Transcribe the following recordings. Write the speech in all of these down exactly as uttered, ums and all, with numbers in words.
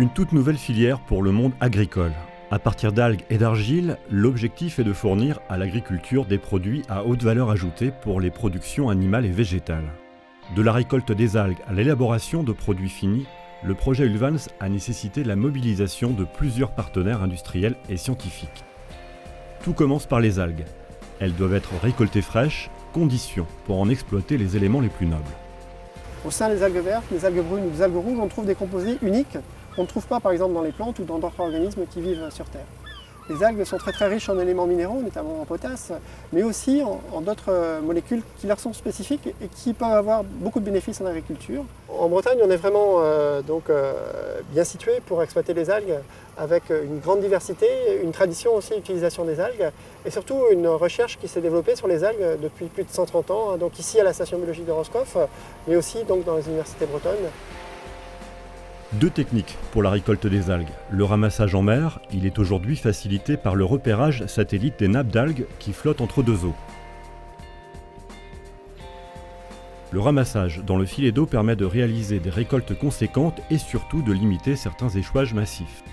Une toute nouvelle filière pour le monde agricole. À partir d'algues et d'argile, l'objectif est de fournir à l'agriculture des produits à haute valeur ajoutée pour les productions animales et végétales. De la récolte des algues à l'élaboration de produits finis, le projet Ulvans a nécessité la mobilisation de plusieurs partenaires industriels et scientifiques. Tout commence par les algues. Elles doivent être récoltées fraîches, condition pour en exploiter les éléments les plus nobles. Au sein des algues vertes, des algues brunes ou des algues rouges, on trouve des composés uniques qu'on ne trouve pas par exemple dans les plantes ou dans d'autres organismes qui vivent sur Terre. Les algues sont très très riches en éléments minéraux, notamment en potasse, mais aussi en, en d'autres molécules qui leur sont spécifiques et qui peuvent avoir beaucoup de bénéfices en agriculture. En Bretagne, on est vraiment euh, donc, euh, bien situé pour exploiter les algues, avec une grande diversité, une tradition aussi d'utilisation des algues, et surtout une recherche qui s'est développée sur les algues depuis plus de cent trente ans, donc ici à la station biologique de Roscoff, mais aussi donc, dans les universités bretonnes. Deux techniques pour la récolte des algues. Le ramassage en mer, il est aujourd'hui facilité par le repérage satellite des nappes d'algues qui flottent entre deux eaux. Le ramassage dans le filet d'eau permet de réaliser des récoltes conséquentes et surtout de limiter certains échouages massifs.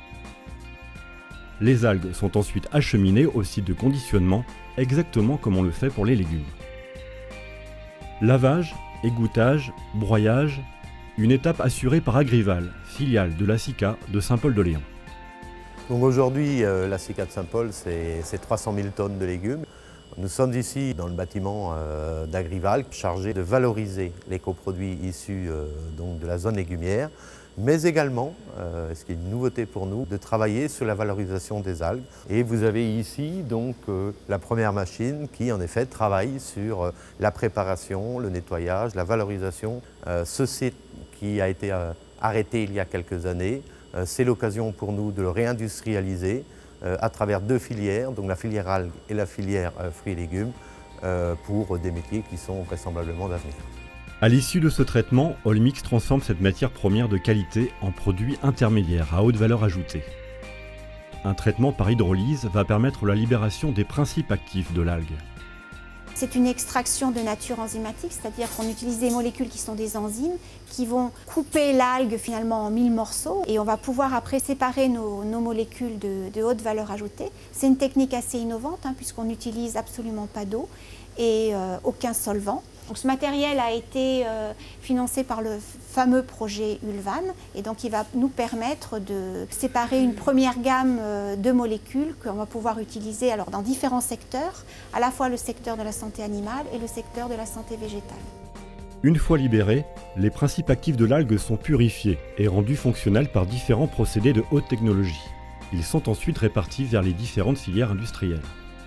Les algues sont ensuite acheminées au site de conditionnement, exactement comme on le fait pour les légumes. Lavage, égouttage, broyage, une étape assurée par Agrival, filiale de la SICA de Saint-Paul-de-Léon. Donc aujourd'hui, euh, la SICA de Saint-Paul, c'est trois cent mille tonnes de légumes. Nous sommes ici dans le bâtiment euh, d'Agrival, chargé de valoriser les coproduits issus euh, donc de la zone légumière, mais également, euh, ce qui est une nouveauté pour nous, de travailler sur la valorisation des algues. Et vous avez ici donc euh, la première machine qui en effet travaille sur euh, la préparation, le nettoyage, la valorisation. Euh, ce site qui a été euh, arrêté il y a quelques années, euh, c'est l'occasion pour nous de le réindustrialiser euh, à travers deux filières, donc la filière algues et la filière euh, fruits et légumes, euh, pour des métiers qui sont vraisemblablement d'avenir. À l'issue de ce traitement, Olmix transforme cette matière première de qualité en produit intermédiaire à haute valeur ajoutée. Un traitement par hydrolyse va permettre la libération des principes actifs de l'algue. C'est une extraction de nature enzymatique, c'est-à-dire qu'on utilise des molécules qui sont des enzymes qui vont couper l'algue finalement en mille morceaux et on va pouvoir après séparer nos, nos molécules de, de haute valeur ajoutée. C'est une technique assez innovante hein, puisqu'on n'utilise absolument pas d'eau et euh, aucun solvant. Donc, ce matériel a été euh, financé par le fameux projet Ulvan et donc il va nous permettre de séparer une première gamme euh, de molécules qu'on va pouvoir utiliser alors, dans différents secteurs, à la fois le secteur de la santé animale et le secteur de la santé végétale. Une fois libérés, les principes actifs de l'algue sont purifiés et rendus fonctionnels par différents procédés de haute technologie. Ils sont ensuite répartis vers les différentes filières industrielles.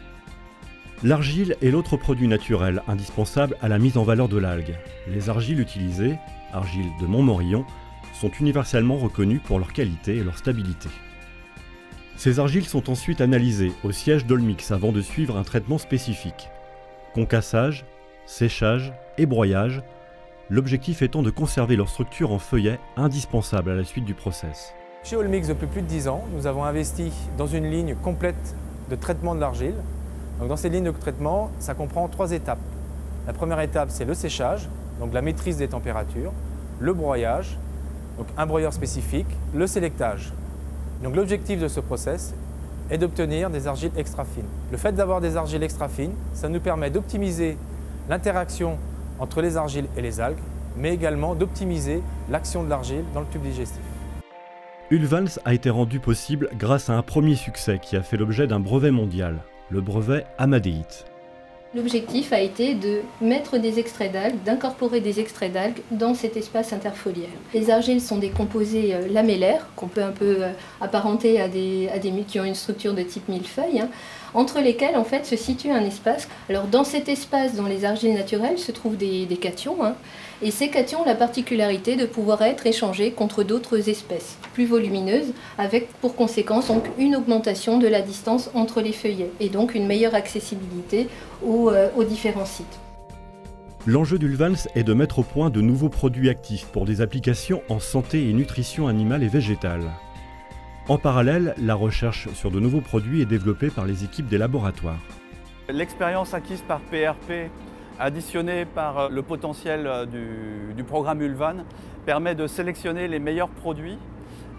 L'argile est l'autre produit naturel indispensable à la mise en valeur de l'algue. Les argiles utilisées, argiles de Montmorillon, sont universellement reconnues pour leur qualité et leur stabilité. Ces argiles sont ensuite analysées au siège d'Olmix avant de suivre un traitement spécifique. Concassage, séchage et broyage, l'objectif étant de conserver leur structure en feuillet indispensable à la suite du process. Chez Olmix, depuis plus de dix ans, nous avons investi dans une ligne complète de traitement de l'argile. Donc dans ces lignes de traitement, ça comprend trois étapes. La première étape, c'est le séchage, donc la maîtrise des températures, le broyage, donc un broyeur spécifique, le sélectage. Donc l'objectif de ce process est d'obtenir des argiles extra fines. Le fait d'avoir des argiles extra fines, ça nous permet d'optimiser l'interaction entre les argiles et les algues, mais également d'optimiser l'action de l'argile dans le tube digestif. Ulvans a été rendu possible grâce à un premier succès qui a fait l'objet d'un brevet mondial. Le brevet Amadéite. L'objectif a été de mettre des extraits d'algues, d'incorporer des extraits d'algues dans cet espace interfoliaire. Les argiles sont des composés euh, lamellaires, qu'on peut un peu euh, apparenter à des, à des qui ont une structure de type millefeuille, hein, entre lesquels en fait se situe un espace. Alors dans cet espace, dans les argiles naturelles, se trouvent des, des cations, hein, et ces cations ont la particularité de pouvoir être échangés contre d'autres espèces plus volumineuses, avec pour conséquence donc, une augmentation de la distance entre les feuillets, et donc une meilleure accessibilité aux, euh, aux différents sites. L'enjeu d'Ulvans est de mettre au point de nouveaux produits actifs pour des applications en santé et nutrition animale et végétale. En parallèle, la recherche sur de nouveaux produits est développée par les équipes des laboratoires. L'expérience acquise par P R P, additionnée par le potentiel du, du programme Ulvan, permet de sélectionner les meilleurs produits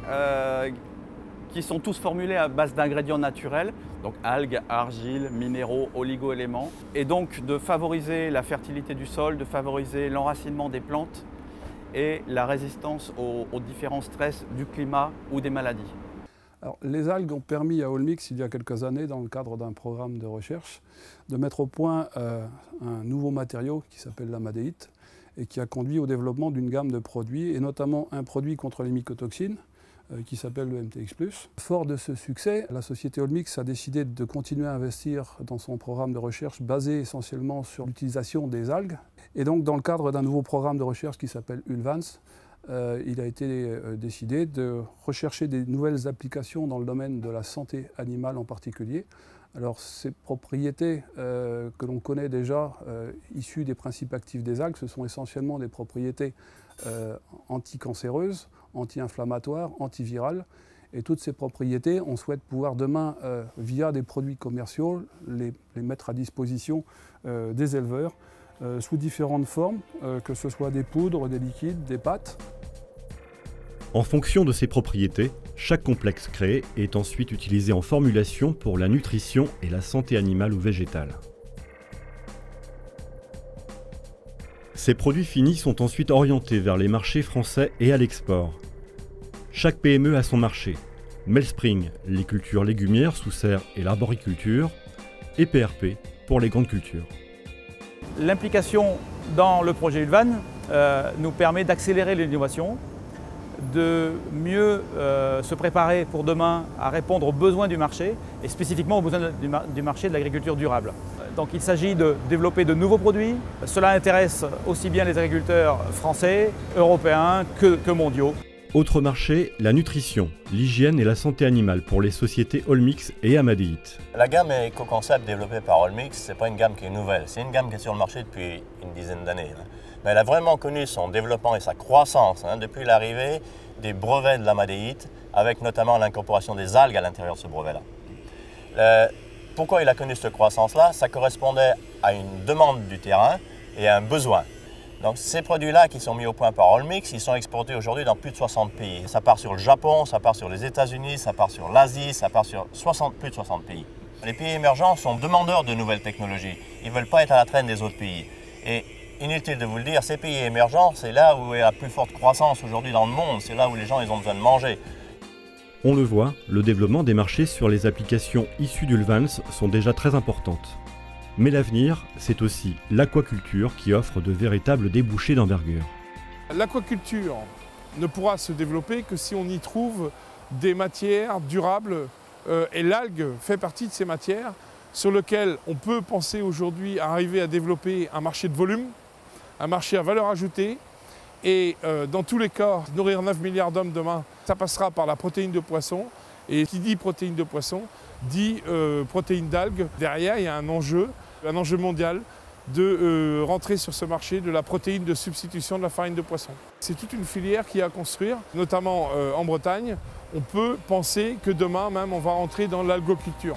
euh, qui sont tous formulés à base d'ingrédients naturels, donc algues, argiles, minéraux, oligo-éléments, et donc de favoriser la fertilité du sol, de favoriser l'enracinement des plantes et la résistance aux, aux différents stress du climat ou des maladies. Alors, les algues ont permis à Olmix, il y a quelques années, dans le cadre d'un programme de recherche, de mettre au point euh, un nouveau matériau qui s'appelle l'amadéite et qui a conduit au développement d'une gamme de produits, et notamment un produit contre les mycotoxines, qui s'appelle le M T X plus. Fort de ce succès, la société Olmix a décidé de continuer à investir dans son programme de recherche basé essentiellement sur l'utilisation des algues. Et donc dans le cadre d'un nouveau programme de recherche qui s'appelle Ulvans, euh, il a été euh, décidé de rechercher des nouvelles applications dans le domaine de la santé animale en particulier. Alors ces propriétés euh, que l'on connaît déjà, euh, issues des principes actifs des algues, ce sont essentiellement des propriétés euh, anticancéreuses, anti-inflammatoires, antivirales. Et toutes ces propriétés, on souhaite pouvoir demain, euh, via des produits commerciaux, les, les mettre à disposition euh, des éleveurs euh, sous différentes formes, euh, que ce soit des poudres, des liquides, des pâtes. En fonction de ces propriétés, chaque complexe créé est ensuite utilisé en formulation pour la nutrition et la santé animale ou végétale. Ces produits finis sont ensuite orientés vers les marchés français et à l'export. Chaque P M E a son marché. Melspring, les cultures légumières sous serre et l'arboriculture, et P R P pour les grandes cultures. L'implication dans le projet Ulvan euh, nous permet d'accélérer l'innovation, de mieux euh, se préparer pour demain à répondre aux besoins du marché et spécifiquement aux besoins du, mar du marché de l'agriculture durable. Donc il s'agit de développer de nouveaux produits. Cela intéresse aussi bien les agriculteurs français, européens que, que mondiaux. Autre marché, la nutrition, l'hygiène et la santé animale pour les sociétés Olmix et Amadéite. La gamme éco-concept développée par Olmix, ce n'est pas une gamme qui est nouvelle, c'est une gamme qui est sur le marché depuis une dizaine d'années. Mais elle a vraiment connu son développement et sa croissance hein, depuis l'arrivée des brevets de l'amadéite, avec notamment l'incorporation des algues à l'intérieur de ce brevet-là. Euh, pourquoi il a connu cette croissance-là? Ça correspondait à une demande du terrain et à un besoin. Donc ces produits-là qui sont mis au point par Olmix, ils sont exportés aujourd'hui dans plus de soixante pays. Ça part sur le Japon, ça part sur les États-Unis, ça part sur l'Asie, ça part sur soixante, plus de soixante pays. Les pays émergents sont demandeurs de nouvelles technologies. Ils ne veulent pas être à la traîne des autres pays. Et inutile de vous le dire, ces pays émergents, c'est là où est la plus forte croissance aujourd'hui dans le monde. C'est là où les gens ils ont besoin de manger. On le voit, le développement des marchés sur les applications issues d'Ulvans sont déjà très importantes. Mais l'avenir, c'est aussi l'aquaculture qui offre de véritables débouchés d'envergure. L'aquaculture ne pourra se développer que si on y trouve des matières durables euh, et l'algue fait partie de ces matières sur lesquelles on peut penser aujourd'hui à arriver à développer un marché de volume, un marché à valeur ajoutée et euh, dans tous les cas, nourrir neuf milliards d'hommes demain, ça passera par la protéine de poisson et qui dit protéine de poisson dit euh, protéine d'algues. Derrière, il y a un enjeu, un enjeu mondial de euh, rentrer sur ce marché de la protéine de substitution de la farine de poisson. C'est toute une filière qui est à construire, notamment euh, en Bretagne. On peut penser que demain même, on va rentrer dans l'algoculture.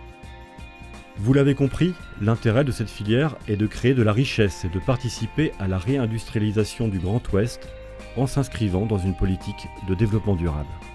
Vous l'avez compris, l'intérêt de cette filière est de créer de la richesse et de participer à la réindustrialisation du Grand Ouest en s'inscrivant dans une politique de développement durable.